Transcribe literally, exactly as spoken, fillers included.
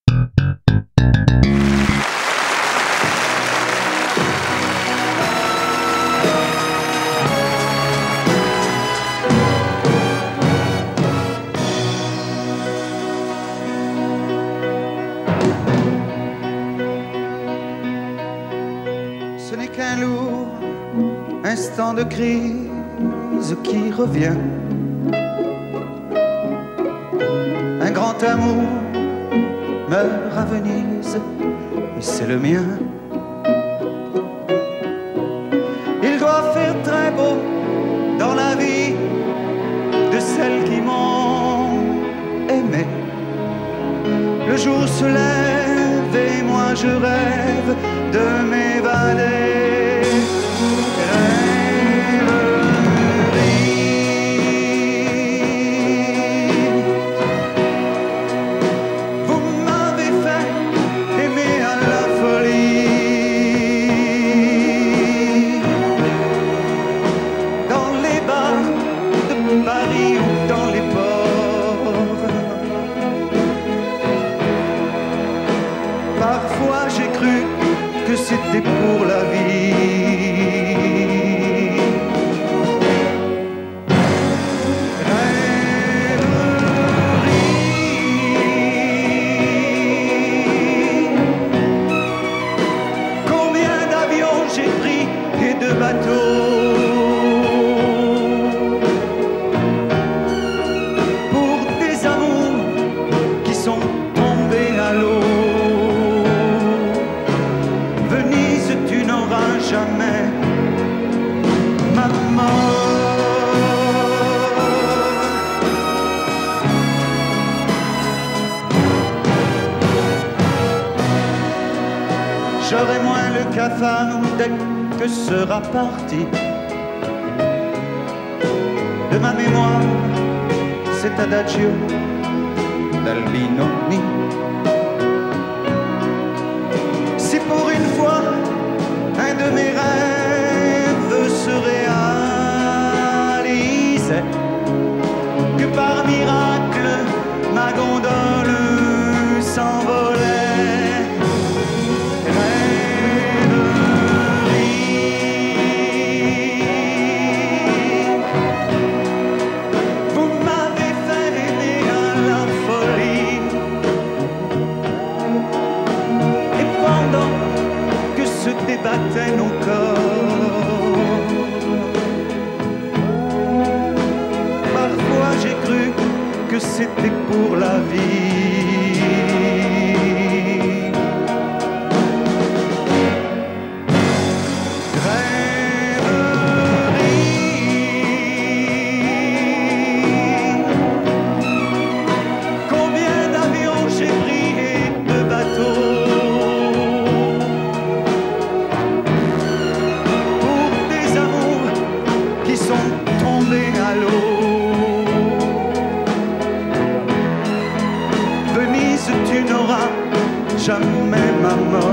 Ce n'est qu'un lourd instant de crise qui revient. Un grand amour meurt à Venise, et c'est le mien. Il doit faire très beau dans la vie de celles qui m'ont aimé. Le jour se lève et moi je rêve de m'évader. Vous m'avez fait aimer à la folie. Dans les bars de Paris ou dans les ports, parfois j'ai cru que c'était pour la vie. Rêverie. Combien d'avions j'ai pris et de bateaux pour des amours qui sont tombés à l'eau. Tu n'auras jamais ma mort. J'aurai moins le cafard dès que sera parti de ma mémoire cet adagio d'Albinoni. Si pour une fois un de mes rêves se réalisait, que par miracle ma gondole s'envolait. Rêverie. Vous m'avez fait aimer à la folie, et pendant que se débattaient nos corps, parfois j'ai cru que c'était pour la vie. Rêverie. Combien d'avions j'ai pris et de bateaux pour des amours qui sont tombés à l'eau. Venise, tu n'auras jamais ma mort.